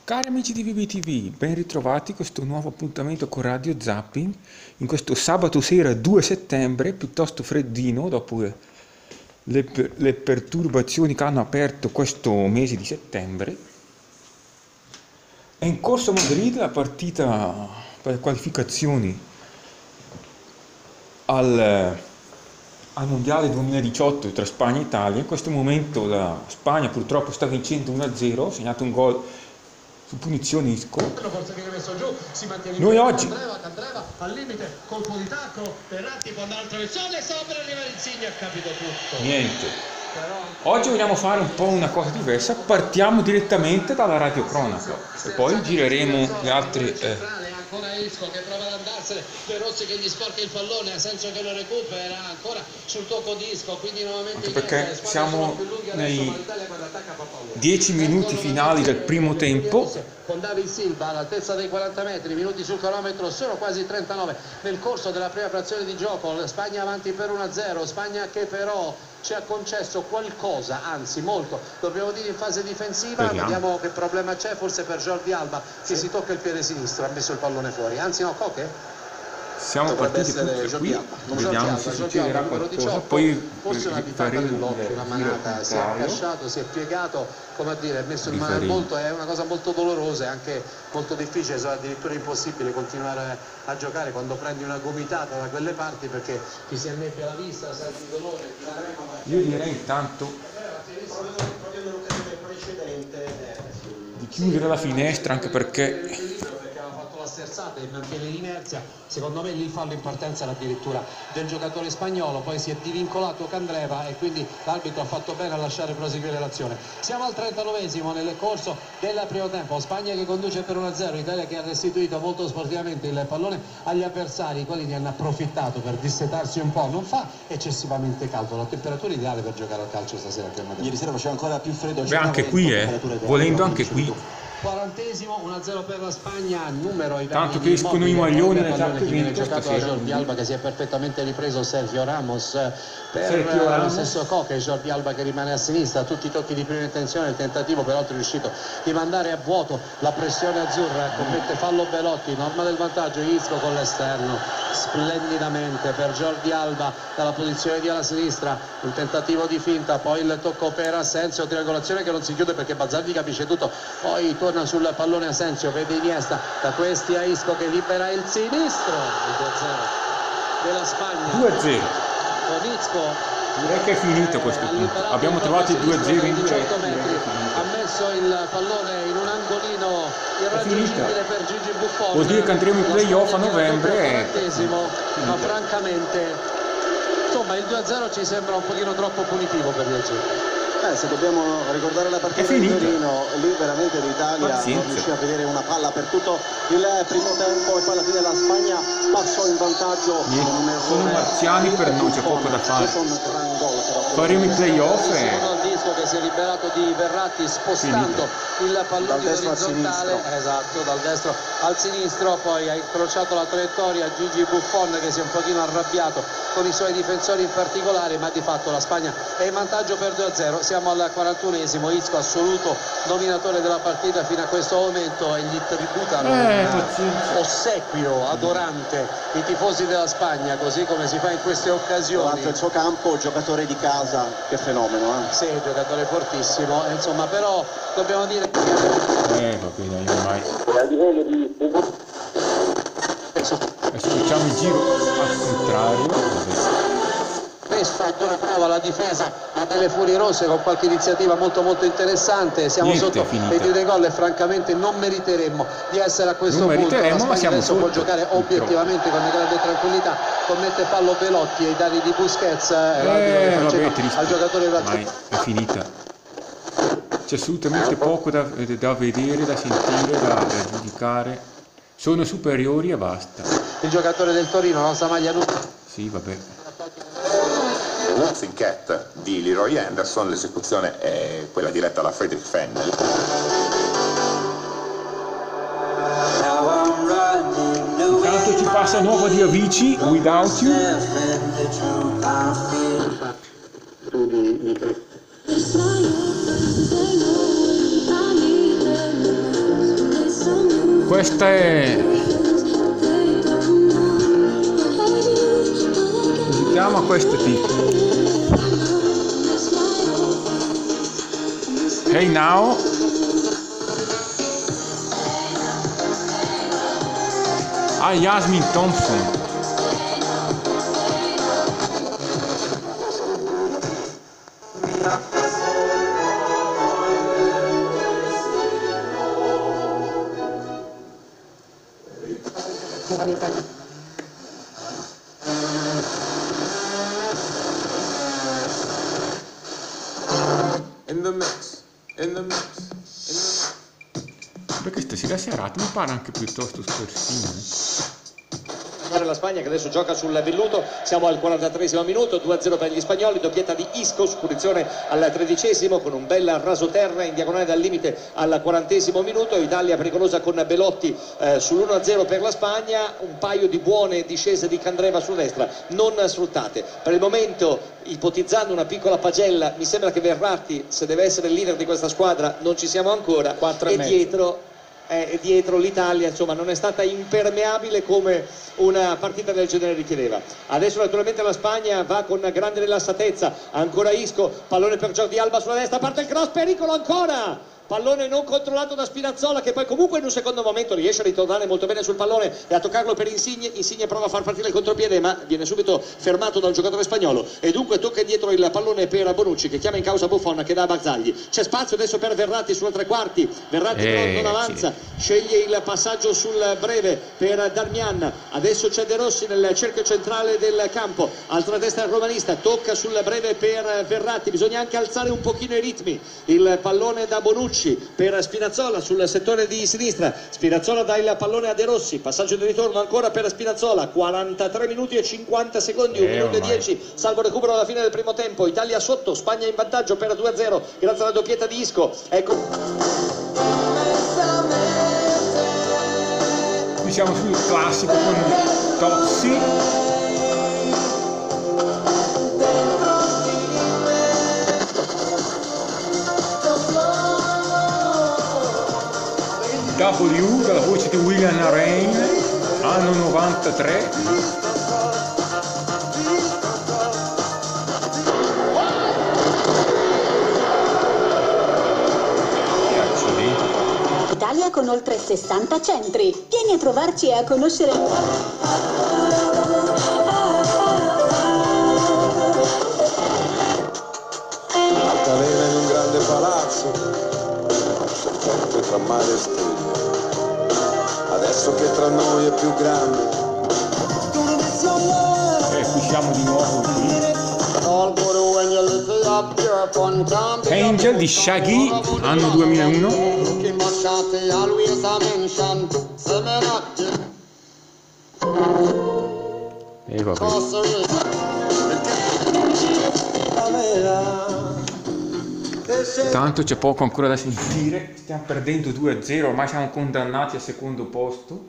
Cari amici di BBTV, ben ritrovati a questo nuovo appuntamento con Radio Zapping in questo sabato sera 2 settembre, piuttosto freddino dopo le perturbazioni che hanno aperto questo mese di settembre. È in corso a Madrid la partita per le qualificazioni al Mondiale 2018 tra Spagna e Italia. In questo momento la Spagna purtroppo sta vincendo 1-0, ha segnato un gol su punizione Isco. Noi oggi Candreva al limite, colpo di tacco, Verratti può andare al traversone, sopra arriva Insigne, ha capito tutto. niente. Oggi vogliamo fare un po' una cosa diversa, partiamo direttamente dalla radiocronaca e poi gireremo le altre. Ancora Isco che prova ad andarsene, De Rossi che gli sporca il pallone, Asensio che lo recupera, ancora sul tocco di Isco, quindi nuovamente Anche perché siamo nei 10 minuti minuti finali del primo tempo. con David Silva all'altezza dei 40 metri, minuti sul cronometro, sono quasi 39 nel corso della prima frazione di gioco. Spagna avanti per 1-0, Spagna che però ci ha concesso qualcosa, anzi molto, dobbiamo dire in fase difensiva. Vediamo che problema c'è, forse per Jordi Alba che si tocca il piede sinistro, ha messo il pallone fuori, anzi no, Coque? Siamo partiti qui, vediamo se succederà qualcosa, poi forse una ditata nell'occhio, una manata, si è accasciato, si è piegato, come a dire, ha messo il mano al volto, è una cosa molto dolorosa e anche molto difficile, se addirittura impossibile continuare a giocare quando prendi una gomitata da quelle parti, perché ti si annebbia la vista, senti dolore. Io direi intanto di chiudere la finestra, anche perché la sterzata e mantiene l'inerzia, secondo me lì il fallo in partenza era addirittura del giocatore spagnolo, poi si è divincolato Candreva e quindi l'arbitro ha fatto bene a lasciare proseguire l'azione. Siamo al 39esimo nel corso del primo tempo, Spagna che conduce per 1-0, Italia che ha restituito molto sportivamente il pallone agli avversari, i quali ne hanno approfittato per dissetarsi un po'. Non fa eccessivamente caldo, la temperatura ideale per giocare al calcio stasera qui a Madrid. Ieri sera faceva ancora più freddo. Beh, anche qui volendo anche qui 40esimo, 1-0 per la Spagna, numero i tanto che escono i maglioni nel che viene giocato da stasera. Jordi Alba che si è perfettamente ripreso, Sergio Ramos per lo stesso Coque, Jordi Alba che rimane a sinistra, tutti i tocchi di prima intenzione, il tentativo peraltro è riuscito di mandare a vuoto la pressione azzurra, commette fallo Belotti, norma del vantaggio, Isco con l'esterno, splendidamente per Jordi Alba dalla posizione di ala sinistra, un tentativo di finta, poi il tocco per Asensio, triangolazione che non si chiude perché Bazzagli capisce tutto, poi torna sul pallone Asensio, vede Iniesta, da questi a Isco che libera il sinistro, il 2-0 della Spagna 2-0. con Isco. Direi che è finito questo punto, abbiamo trovato il 2-0 in 18 metri, ha messo il pallone in un angolino irraggiungibile per Gigi Buffon. Vuol dire che andremo in playoff a novembre ma francamente insomma il 2-0 ci sembra un pochino troppo punitivo per gli azzurri. Se dobbiamo ricordare la partita di Torino, lì veramente l'Italia non riuscì a vedere una palla per tutto il primo tempo e poi alla fine la Spagna passò in vantaggio. Sono marziani per noi, c'è poco da fare. Faremo i playoff Il disco che si è liberato di Verratti spostando il pallone orizzontale, esatto, dal destro al sinistro, poi ha incrociato la traiettoria Gigi Buffon che si è un pochino arrabbiato con i suoi difensori in particolare, ma di fatto la Spagna è in vantaggio per 2-0. Siamo al 41esimo, Isco assoluto dominatore della partita fino a questo momento e gli tributano un ossequio adorante i tifosi della Spagna, così come si fa in queste occasioni. Durante il suo campo, giocatore di casa, che fenomeno, Sì, giocatore fortissimo, insomma, però dobbiamo dire che vabbè, dai, ormai adesso facciamo il giro al contrario. Questo ancora prova la difesa delle Furie Rosse con qualche iniziativa molto interessante. Siamo sotto i più dei gol e francamente non meriteremmo di essere a questo punto. La Spagna adesso può giocare obiettivamente con grande tranquillità, commette fallo Belotti ai danni di Busquets al giocatore ormai è finita, c'è assolutamente poco da vedere, da sentire, da giudicare, sono superiori e basta. Il giocatore del Torino, la nostra maglia nuova. Sì, vabbè. Wolfing Cat di Leroy Anderson, l'esecuzione è quella diretta da Friedrich Fennel. Intanto ci passa nuova di Avicii, Without You. Questa è... si chiama questo tipo. Hey Now. Yasmin Thompson. Perché stasera serata mi pare anche piuttosto scorsina. La Spagna che adesso gioca sul velluto, siamo al 43esimo minuto, 2-0 per gli spagnoli, doppietta di Isco su punizione al 13esimo con un bel rasoterra in diagonale dal limite al 40esimo minuto. Italia pericolosa con Belotti sull'1-0 per la Spagna, un paio di buone discese di Candreva sulla destra non sfruttate. Per il momento, ipotizzando una piccola pagella, mi sembra che Verratti, se deve essere il leader di questa squadra, non ci siamo ancora, e dietro l'Italia insomma non è stata impermeabile come una partita del genere richiedeva. Adesso naturalmente la Spagna va con grande rilassatezza, ancora Isco, pallone per Jordi Alba sulla destra, parte il cross, pericolo ancora, pallone non controllato da Spinazzola che poi comunque in un secondo momento riesce a ritornare molto bene sul pallone e a toccarlo per Insigne. Insigne prova a far partire il contropiede ma viene subito fermato dal giocatore spagnolo e dunque tocca indietro il pallone per Bonucci che chiama in causa Buffon che dà a Barzagli. C'è spazio adesso per Verratti sulla tre quarti, Verratti però non avanza, sceglie il passaggio sul breve per Darmian, adesso c'è De Rossi nel cerchio centrale del campo, altra destra romanista, tocca sul breve per Verratti, bisogna anche alzare un pochino i ritmi, il pallone da Bonucci per Spinazzola sul settore di sinistra, Spinazzola dà il pallone a De Rossi, passaggio di ritorno ancora per Spinazzola, 43 minuti e 50 secondi, 1 minuto e 10 salvo recupero alla fine del primo tempo, Italia sotto, Spagna in vantaggio per 2-0 grazie alla doppietta di Isco. Ecco, qui siamo sul classico con Tozzi. W dalla voce di William Rain, anno 93. Italia con oltre 60 centri. Vieni a trovarci e a conoscere. Altalena in un grande palazzo, sempre tra mare e stelle. Adesso che tra noi è più grande. Qui siamo di nuovo qui. Angel di Shaggy, anno 2001. E vabbè. Tanto c'è poco ancora da sentire, stiamo perdendo 2-0, ormai siamo condannati al secondo posto.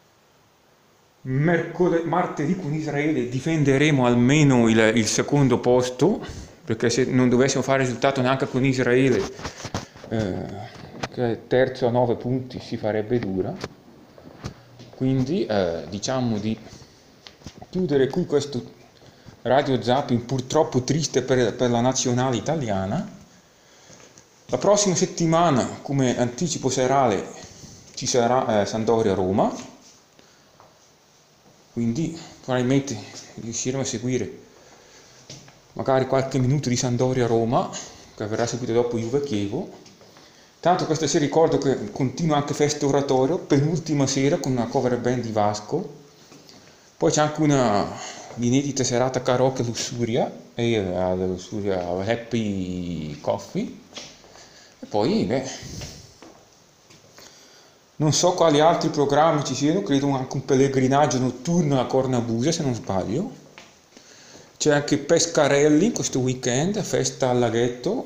Martedì con Israele difenderemo almeno il secondo posto, perché se non dovessimo fare risultato neanche con Israele, che è terzo a 9 punti, si farebbe dura. Quindi diciamo di chiudere qui questo Radio Zapping purtroppo triste per la nazionale italiana. La prossima settimana, come anticipo serale, ci sarà Sampdoria-Roma, quindi probabilmente riusciremo a seguire magari qualche minuto di Sampdoria-Roma, che verrà seguito dopo Juve-Chievo. Tanto questa sera ricordo che continua anche Festa Oratorio, penultima sera con una cover band di Vasco, poi c'è anche una inedita serata karaoke Lussuria, Lussuria Happy Coffee. E poi, non so quali altri programmi ci siano, credo anche un pellegrinaggio notturno a Cornabusa, se non sbaglio. C'è anche Pescarelli questo weekend, festa al laghetto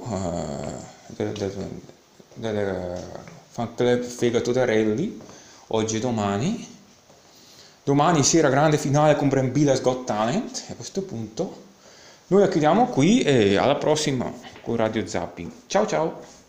del fan club Fegato d'Arelli, oggi e domani. Domani sera grande finale con Brembilla's Got Talent, e a questo punto noi la chiudiamo qui e alla prossima con Radio Zapping. Ciao ciao!